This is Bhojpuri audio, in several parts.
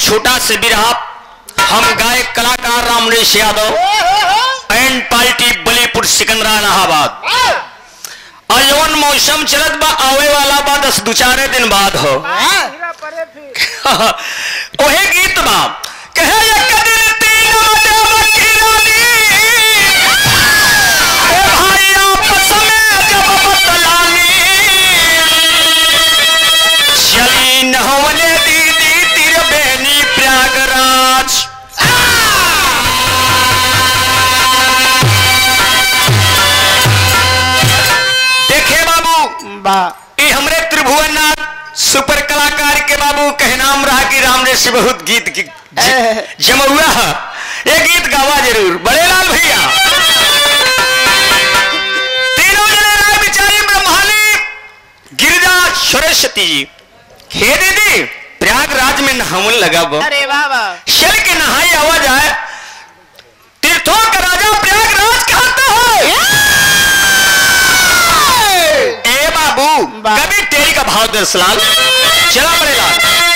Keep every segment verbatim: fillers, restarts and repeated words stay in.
छोटा से बिरहा हम गायक कलाकार रामरेश यादव एंड पार्टी बलीपुर सिकंदरा इलाहाबाद। और जवन मौसम चलत बा आवे वाला बा दस दो चार दिन बाद हो ओहे गीत बा कहे एक दिन तीन मदेव की रानी ए भाई आपस में जब बतलानी चली नहवले दीदी तिर बेनी प्रयागराज। देखे बाबू बा ये हमरे त्रिभुवननाथ सुपर कलाकार के बाबू कह नाम रहा कि रामरेश से बहुत गीत जमुआ है। ये गीत गावा जरूर बड़े लाल भैया तीनों जने राय बिचारी ब्रह्मानी गिरिजा सरस्वती जी हे दीदी प्रयागराज में नहावन लगा बो अरे बाबा शल के नहाई आवाज आए तीर्थों का राजा प्रयागराज कहता है। ए बाबू कभी तेरी का भाव दस लाल चला बड़े लाल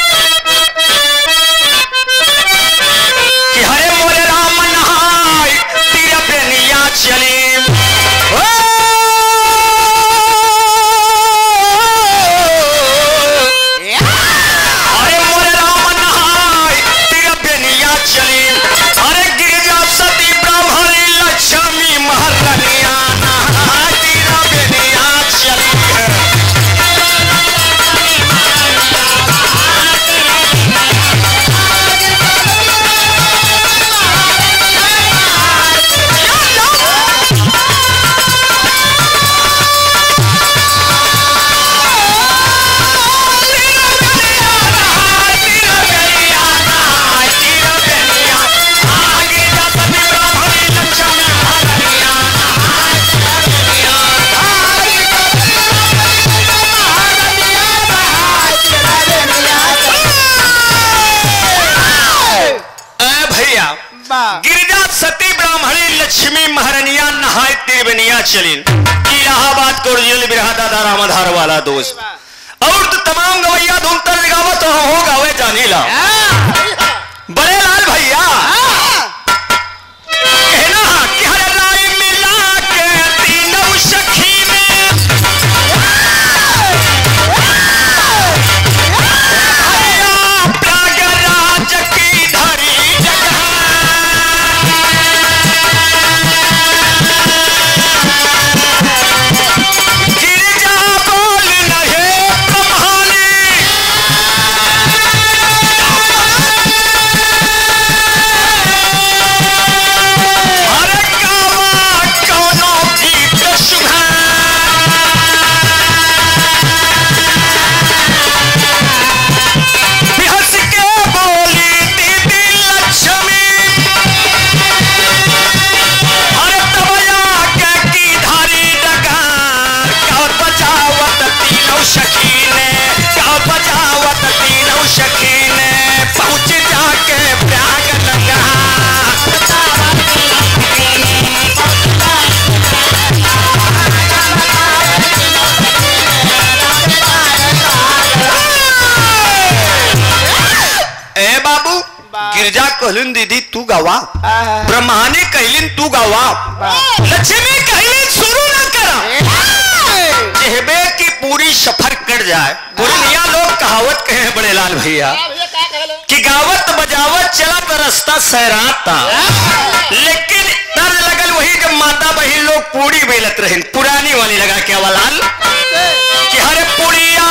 कि हरे मोरे राम नहाय तीर बेनिया चली हरे मोरे राम नहाय तीर बेनिया चली हरे गिरिजा सती ब्राह्मणी लक्ष्मी महारानिया नहाय तीर बेनिया चली। गिरिजा सती ब्राह्मणी लक्ष्मी महारानिया नहाय तिरबनिया चलिन इलाहाबाद को ओरिजिनल बिरहा दादा रामधार वाला दोस्त और तो तमाम गवैया धूम तर गावत तो हो गावे जानी ला बड़े लाल भैया कहना कि हर राय मिला के तीनों सखी में प्रयागराज की धरी गिरजा कहलिन दीदी तू गावा ब्रह्मानी कहलिन तू गावा लक्ष्मी कहलिन शुरू ना करा जेहबे की पूरी सफर कट जाए पुरनिया लोग कहावत कहे बड़े लाल भैया कि गावत बजावत चला तो रास्ता सहराता लेकिन तर्ज लगल वही जब माता बहन लोग पूरी बेलत रहे पुरानी वाली लगा के लाल कि हर पुड़िया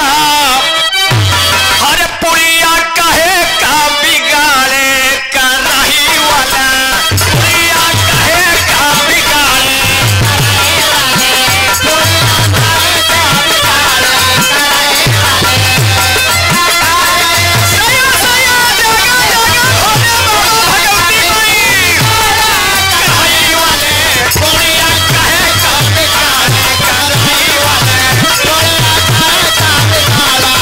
हर पुड़िया कहे का बिगाड़े का रही वाला पुड़िया कहे का बिगाड़े सया सया जगा जगा होने भगवती माई रही वाले पुड़िया कहे का बिगाड़े का रही वाले पुड़िया कहे का बिगाड़ा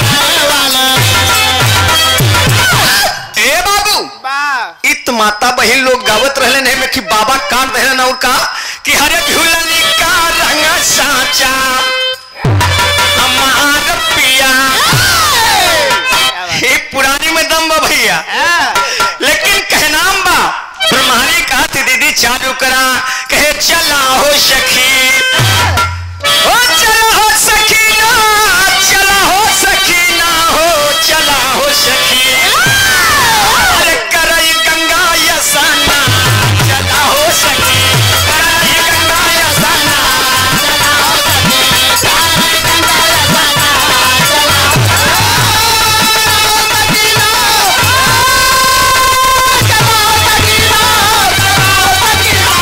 माता बहन लोग गावत रहले नहीं में कि बाबा काट रहे ना और कहा कि हरे झूलनी का रंग साचा हमार पिया हे पुरानी में दम भैया भैया। लेकिन कहनाम बा ब्रह्मानी कहा थी दीदी चालू करा, कहे चला हो सखी, ओ चला हो सखीना, चला हो सखीना, हो चला हो सखी, अरे करई गंगा यसाना, चला हो सखी, करई गंगा यसाना, चला हो सखी, करई गंगा यसाना, चला हो सखीना, चला हो सखीना, चला हो सखीना,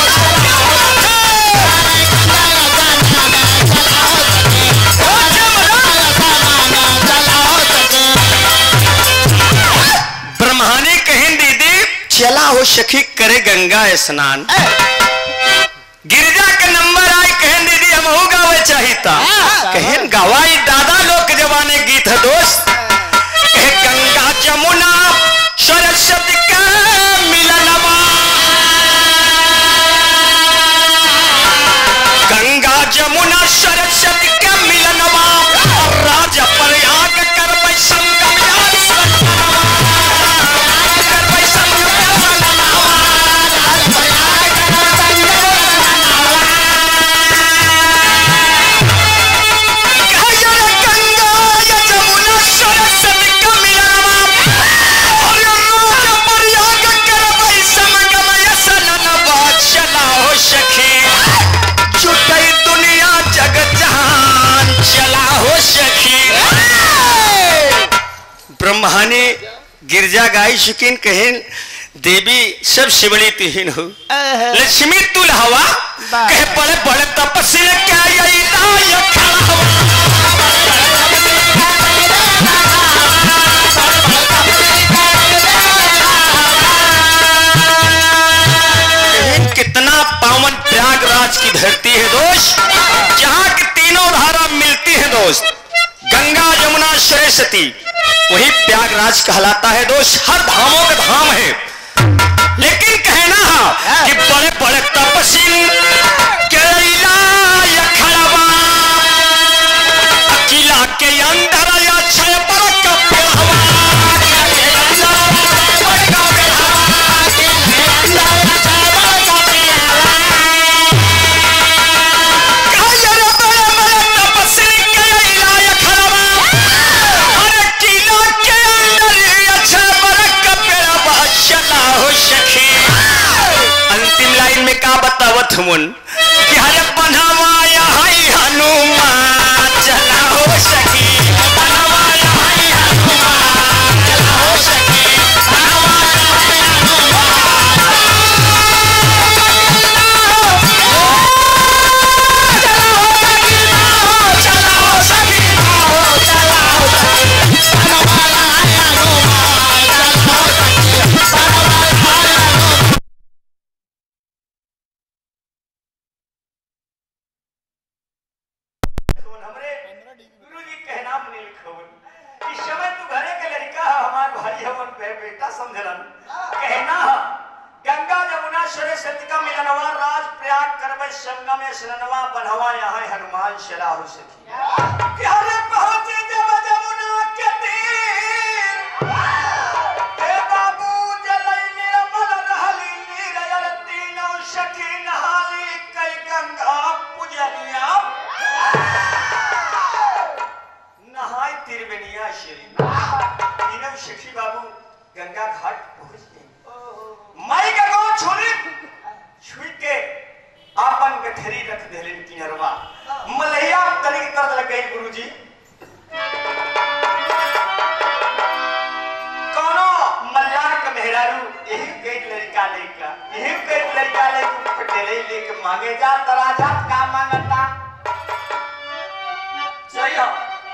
ब्रह्मानी कहें दीदी चला हो सखी करे गंगा स्नान। गिरजा के नंबर आए कहें दीदी हम हो गावे चाहिता, कहें गवाई दादा लोग के जवाने गीत है दोस्त। कहे गंगा जमुना सरस्वती का मिलनवा, गंगा जमुना सरस्वती का मिलनवा, राजा प्रयाग कर संगम यार सनवा, कर संगम यार सनवा, प्रयाग कर संगम सनवा, कहे गंगा जमुना सरस्वती का मिलनवा, और राजा प्रयाग कर संगम यार सनवा, चला हो सखी जुटई दुनिया जग जहान, चला हो सखी। ब्रह्मानी गिरजा गाई शुकिन कहें देवी सब शिवली तुहिन हो, लक्ष्मी तुल हवा, कहे बड़े बड़े तपस्वी क्या यही लायक खड़ा हवा, कितना पावन प्रयागराज की धरती है दोस्त, जहाँ की तीनों धारा मिलती है दोस्त, गंगा जमुना सरस्वती, वही प्रयागराज कहलाता है दोस्त। हर धामों का धाम है, लेकिन कहना है कि बड़े बड़े तपस्वी केला या खड़ावा, किला के अंदर या छह पर का पेड़वा, अंतिम लाइन में का बतावत मुन कि हरे बनवाया है हनुमान, चला हो सखी, बनवाया है हनुमान, चला हो सखी, बनवाया है हनुमान, चला हो सखी, चला हो सखी, चला हो सखी, बनवाया है हनुमान, चला हो सखी, बनवाया है हनुमान। कहना गंगा जमुना सरस्वती का मिलनवा, राज प्रयाग करवे संगम स्नानवा, बनवा यहाँ हनुमान चला हो सखी, प्यारे पहुंचे जब जमुना के तीर, हे बाबू जलई निर्मल रहली नीरजल, तीनों सखी नहाली कई गंगा पूजनिया, नहाय त्रिवेणिया श्री, तीनों सखी बाबू गंगा घाट पहुंच गई। माई का गो छोड़ी छुई के आपन गठरी रख देलिन किनरवा, मलैया तनिक तरद लग गई गुरुजी, कोनो मल्लार का मेहरारू यही गई लड़का लेका, यही गई लड़का लेके पटेले लेके मांगे जा तराजा का मांगता सही हो।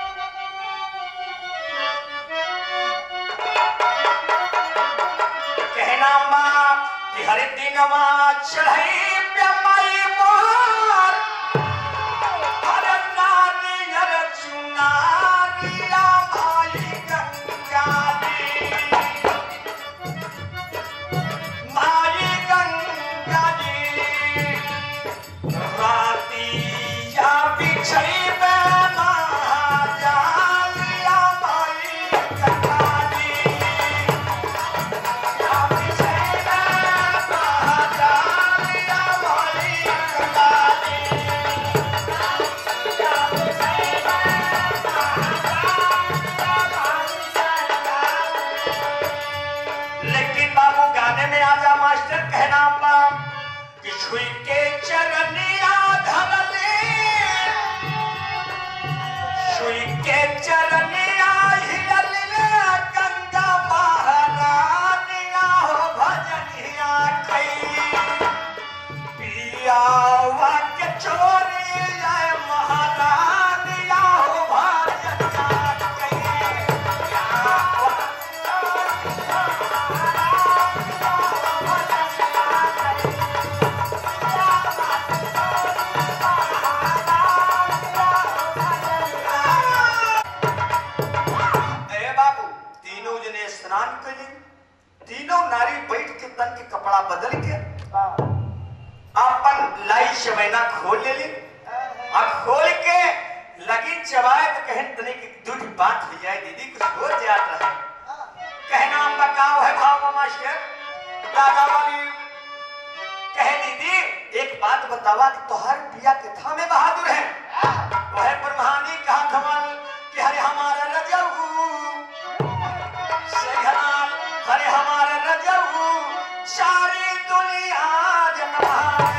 कहना मां कि हर दिन मां चढ़ई प्यामाई मोहर, हर नानी हर चुनारी भाई गंगा जी, माई गंगा जी, राती या बिछई बेमा जालिया भाई गंगा जी, खोल ले ली और खोल के लगी चबाए तो कहन तने की दूध बात हो जाए दीदी कुछ हो जात रहा कहना हम बकाओ है भाव मास्टर दादा वाली कहे दीदी एक बात बतावा कि तोहर पिया के था में बहादुर है वह ब्रह्मानी कहा थमल कि हरे हमारा रजऊ सैहनाल हरे हमारा रजऊ सारी दुनिया जनमाए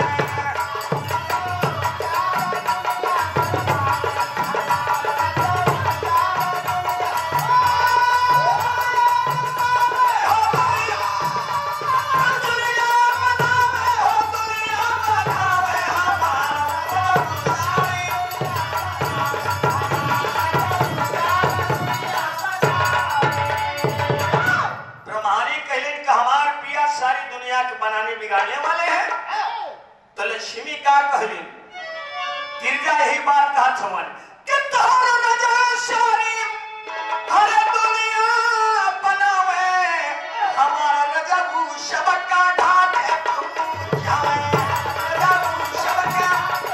बनाने बिगाड़ने वाले हैं तो लक्ष्मी का कहली गिरजा यही बात कहा थमन कि तोहर रजा सारी हर दुनिया बनावे हमारा रजा सबका ढाट जाए रजा सबका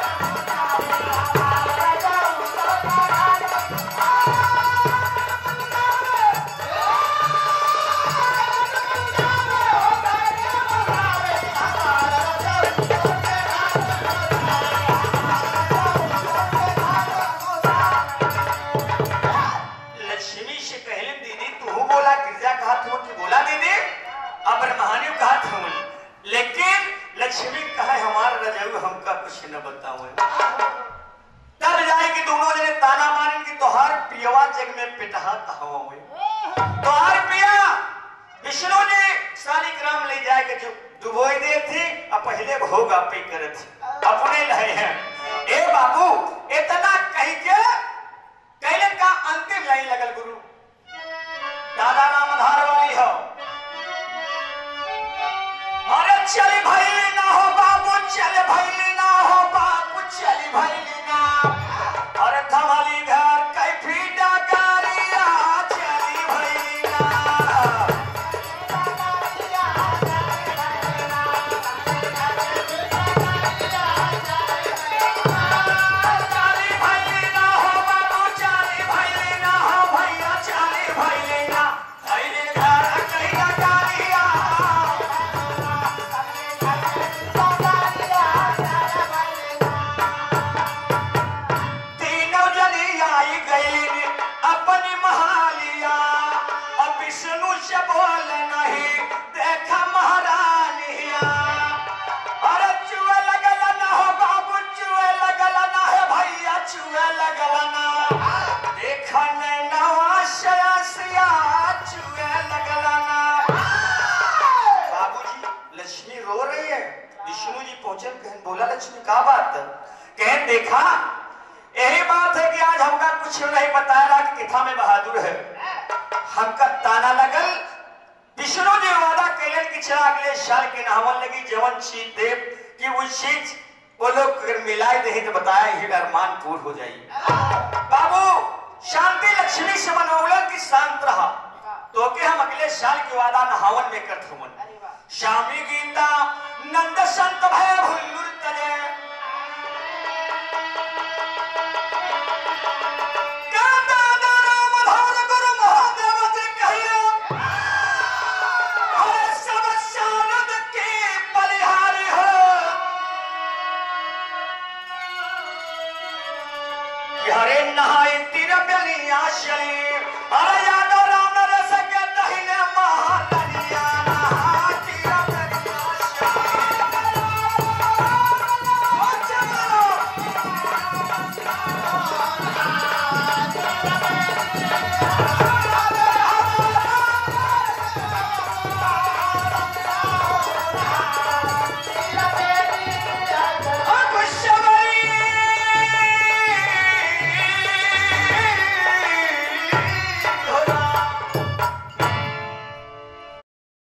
लेकिन लक्ष्मी कहा हमारा रजाऊ हमका कुछ न बताओ तब जाएगी दोनों जने ताना मारेंगे कि तोहार पियवा जग में पिटहा कहावा हुए तोहार पिया विष्णु ने शालिग्राम ले जाए के जो डुबोई दे थी अब पहले भोग आप पे करे थे अपने लहे हैं ए बाबू इतना कही के कहले का अंतिम लाइन लगल गुरु दादा नाम धार वाली हो अरे चली भैली ना हो बाबू चले भैली ना हो बाबू चली भैली ना अरे थमली घर कैफी डकारिया चली भैली ना चली भैली ना हो बाबू चली भैली ना हो भैया चली भैली ना भैली घर कैफी डकारिया अपनी महालिया अब विष्णु से बोल नहीं देखा महारानिया अरे चुए लगल ना हो बाबू चुए लगल ना है भैया चुए लगल ना देखा नहीं नवासिया चुए लगल ना बाबूजी लक्ष्मी रो रही है विष्णु जी पहुंचे कहन बोला लक्ष्मी क्या बात कहन देखा यही बात है कि आज हमका कुछ नहीं बताया कि किथा में बहादुर है हमका ताना लगल विष्णु जी वादा कैलन कि चला अगले साल के नहावन लगी जवन चीज देव कि वो चीज वो लोग अगर मिलाए दे तो बताया ही अरमान पूर्ण हो जाएगी बाबू शांति लक्ष्मी से मनोलन की शांत रहा तो के हम अगले साल की वादा नहावन में करत हमन शामी गीता नंद संत भय भुल्लुर तले हरे नहाए तीर बलिया शरीर अरे